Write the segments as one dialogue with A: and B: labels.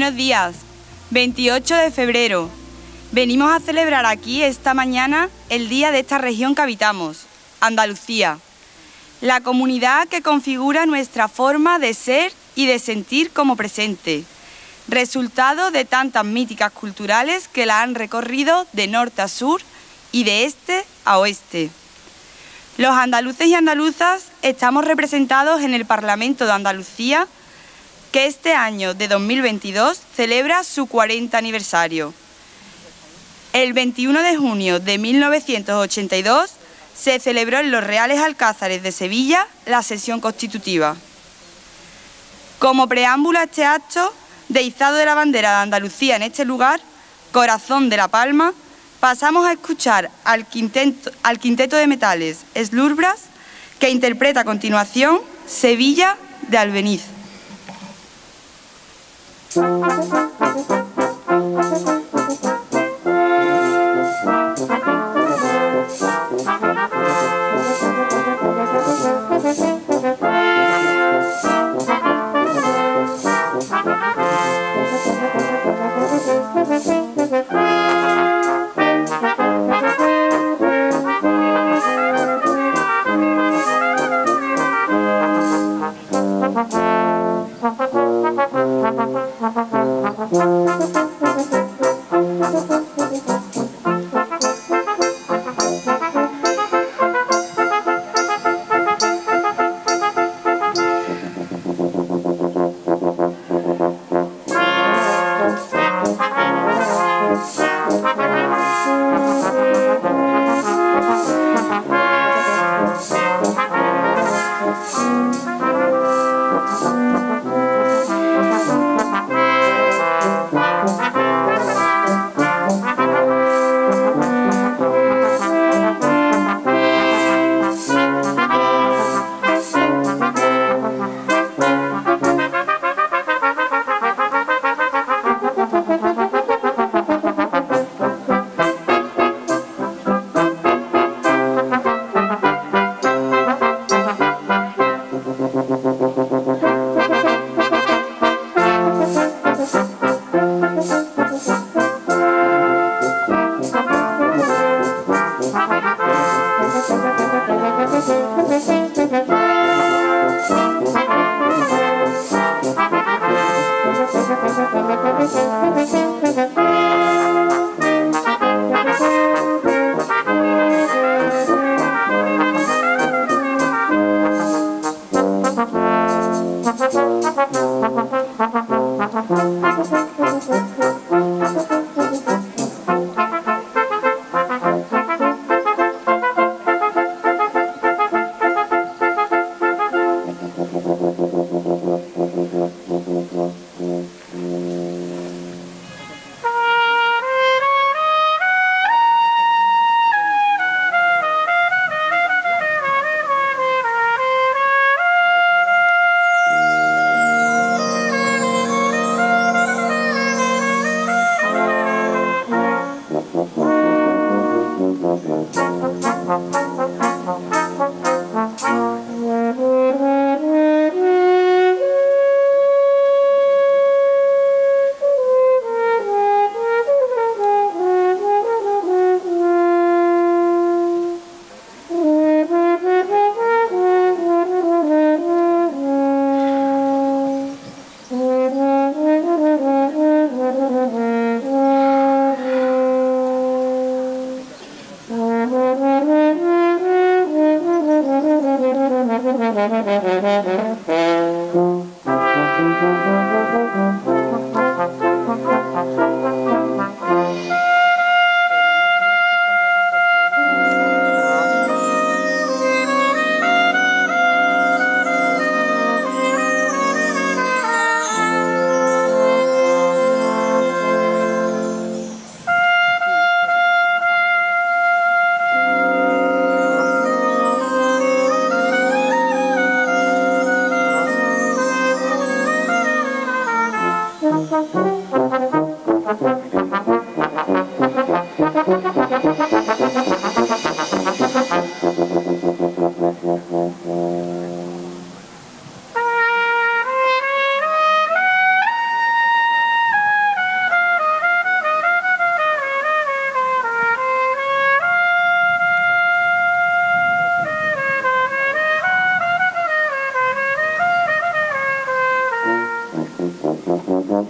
A: Buenos días, 28 de febrero. Venimos a celebrar aquí esta mañana el día de esta región que habitamos, Andalucía, la comunidad que configura nuestra forma de ser y de sentir como presente, resultado de tantas míticas culturales que la han recorrido de norte a sur y de este a oeste. Los andaluces y andaluzas estamos representados en el Parlamento de Andalucía, que este año de 2022 celebra su 40 aniversario. El 21 de junio de 1982 se celebró en los Reales Alcázares de Sevilla la sesión constitutiva. Como preámbulo a este acto de izado de la bandera de Andalucía en este lugar, corazón de La Palma, pasamos a escuchar al quinteto de metales Slurbras, que interpreta a continuación Sevilla de Albeniz.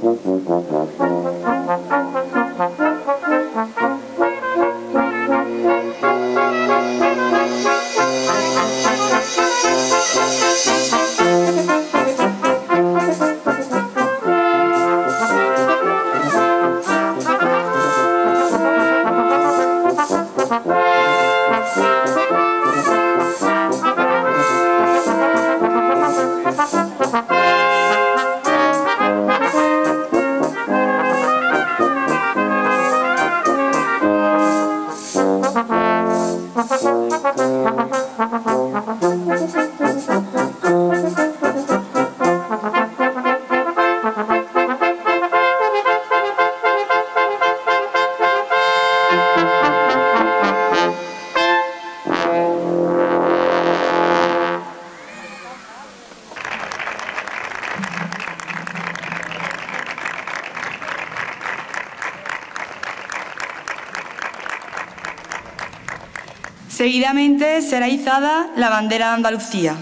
A: Seguidamente será izada la bandera de Andalucía.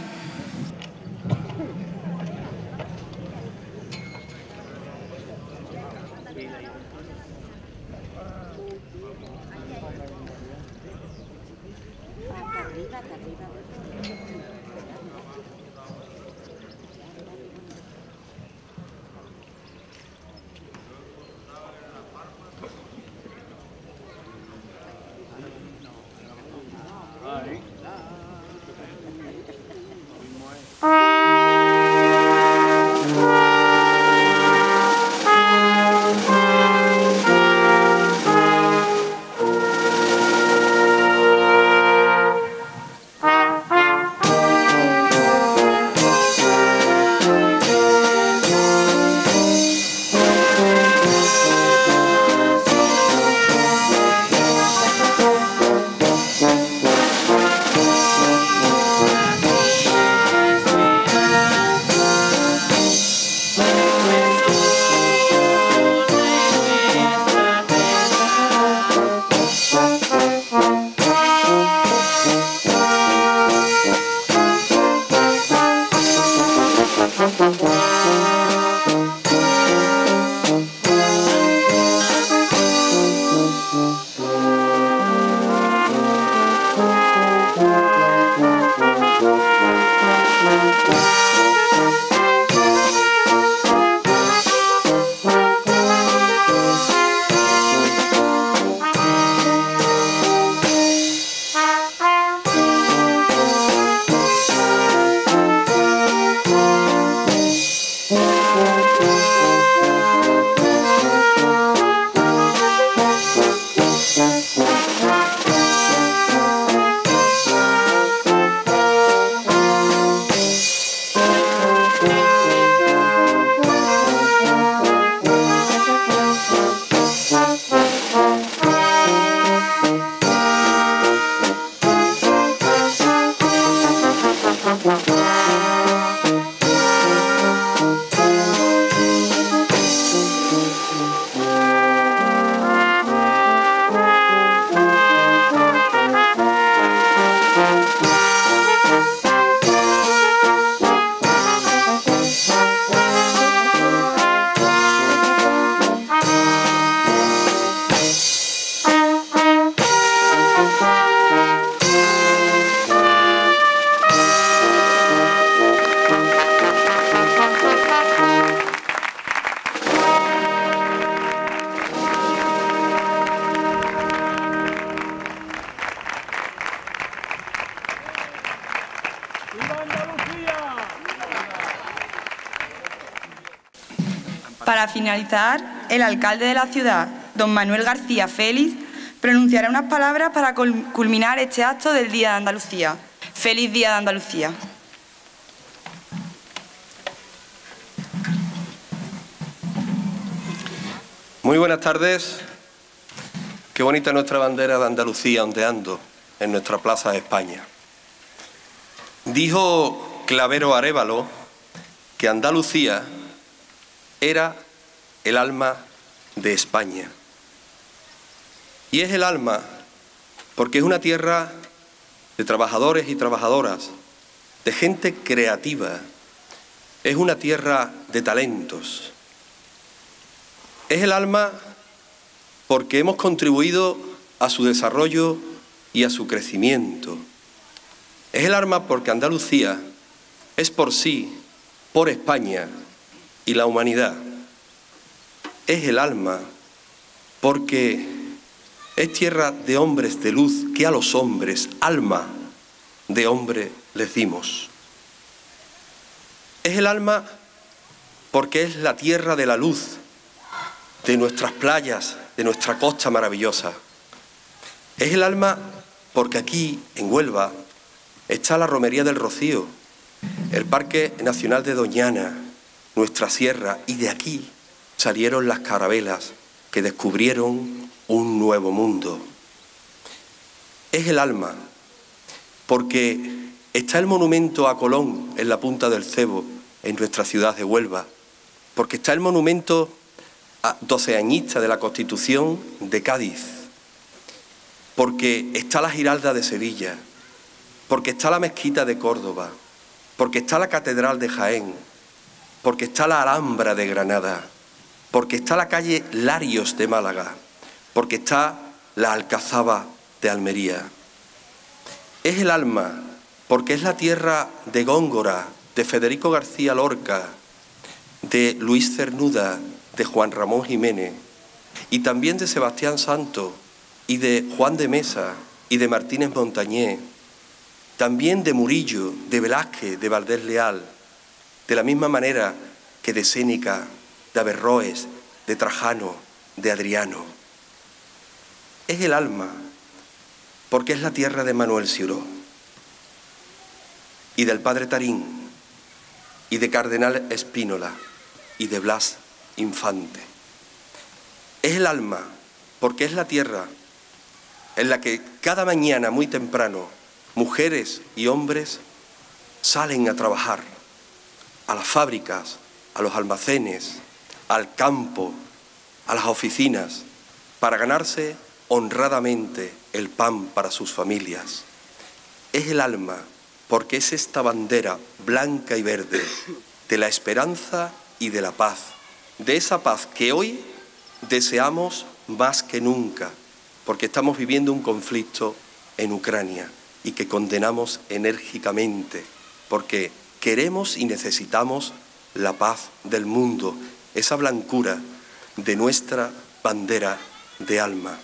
A: Para finalizar, el alcalde de la ciudad, don Manuel García Félix, pronunciará unas palabras para culminar este acto del Día de Andalucía. ¡Feliz Día de Andalucía!
B: Muy buenas tardes. Qué bonita nuestra bandera de Andalucía ondeando en nuestra Plaza de España. Dijo Clavero Arévalo que Andalucía era el alma de España. Y es el alma porque es una tierra de trabajadores y trabajadoras, de gente creativa. Es una tierra de talentos. Es el alma porque hemos contribuido a su desarrollo y a su crecimiento. Es el alma porque Andalucía es por sí, por España y la humanidad. Es el alma porque es tierra de hombres de luz que a los hombres, alma de hombre, les dimos. Es el alma porque es la tierra de la luz, de nuestras playas, de nuestra costa maravillosa. Es el alma porque aquí, en Huelva, está la Romería del Rocío, el Parque Nacional de Doñana, nuestra sierra, y de aquí salieron las carabelas que descubrieron un nuevo mundo. Es el alma porque está el monumento a Colón en la punta del Cebo, en nuestra ciudad de Huelva, porque está el monumento doceañista de la Constitución de Cádiz, porque está la Giralda de Sevilla, porque está la Mezquita de Córdoba, porque está la Catedral de Jaén, porque está la Alhambra de Granada, porque está la calle Larios de Málaga, porque está la Alcazaba de Almería. Es el alma porque es la tierra de Góngora, de Federico García Lorca, de Luis Cernuda, de Juan Ramón Jiménez, y también de Sebastián Santo, y de Juan de Mesa, y de Martínez Montañé, también de Murillo, de Velázquez, de Valdés Leal, de la misma manera que de Séneca, de Averroes, de Trajano, de Adriano. Es el alma porque es la tierra de Manuel Ciró, y del padre Tarín, y de Cardenal Espínola, y de Blas Infante. Es el alma porque es la tierra en la que cada mañana muy temprano mujeres y hombres salen a trabajar a las fábricas, a los almacenes, al campo, a las oficinas, para ganarse honradamente el pan para sus familias. Es el alma porque es esta bandera blanca y verde de la esperanza y de la paz, de esa paz que hoy deseamos más que nunca, porque estamos viviendo un conflicto en Ucrania y que condenamos enérgicamente, porque queremos y necesitamos la paz del mundo, esa blancura de nuestra bandera de alma.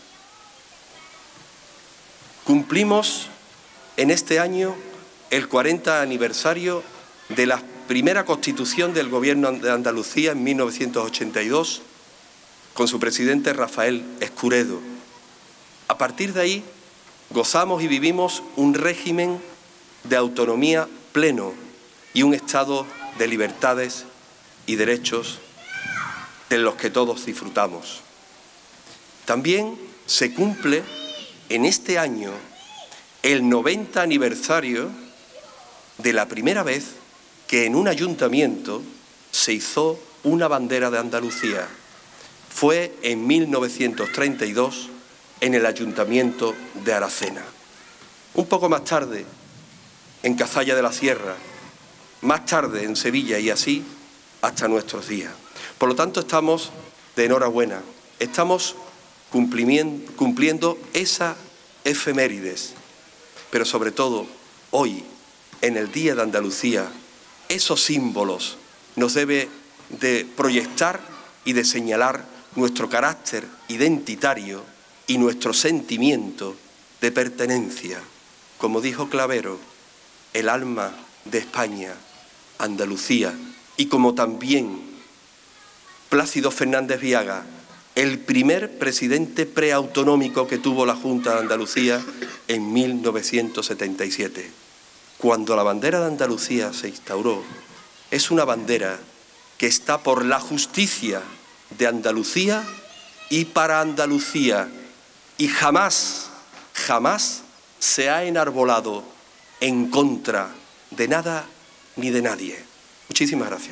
B: Cumplimos en este año el 40 aniversario de la primera constitución del Gobierno de Andalucía en 1982, con su presidente Rafael Escuredo. A partir de ahí gozamos y vivimos un régimen de autonomía pleno y un estado de libertades y derechos de los que todos disfrutamos. También se cumple en este año el 90 aniversario de la primera vez que en un ayuntamiento se izó una bandera de Andalucía. Fue en 1932 en el ayuntamiento de Aracena. Un poco más tarde en Cazalla de la Sierra, más tarde en Sevilla y así hasta nuestros días. Por lo tanto, estamos de enhorabuena, estamos cumpliendo esa efemérides, pero sobre todo hoy, en el Día de Andalucía, esos símbolos nos debe de proyectar y de señalar nuestro carácter identitario y nuestro sentimiento de pertenencia. Como dijo Clavero, el alma de España, Andalucía, y como también Plácido Fernández Viaga, el primer presidente preautonómico que tuvo la Junta de Andalucía en 1977. Cuando la bandera de Andalucía se instauró, es una bandera que está por la justicia de Andalucía y para Andalucía, y jamás, jamás se ha enarbolado en contra de nada ni de nadie. Muchísimas gracias.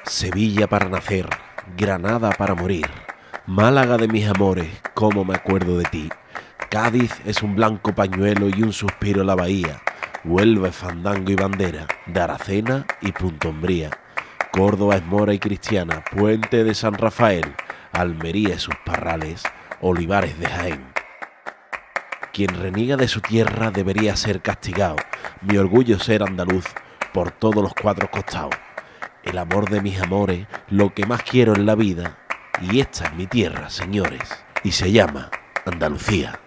C: Sevilla para nacer, Granada para morir, Málaga de mis amores, cómo me acuerdo de ti. Cádiz es un blanco pañuelo y un suspiro en la bahía. Huelva es fandango y bandera de Aracena y Punta Umbría. Córdoba es mora y cristiana, puente de San Rafael. Almería y sus parrales, olivares de Jaén. Quien reniega de su tierra debería ser castigado. Mi orgullo es ser andaluz por todos los cuatro costados. El amor de mis amores, lo que más quiero en la vida. Y esta es mi tierra, señores, y se llama Andalucía.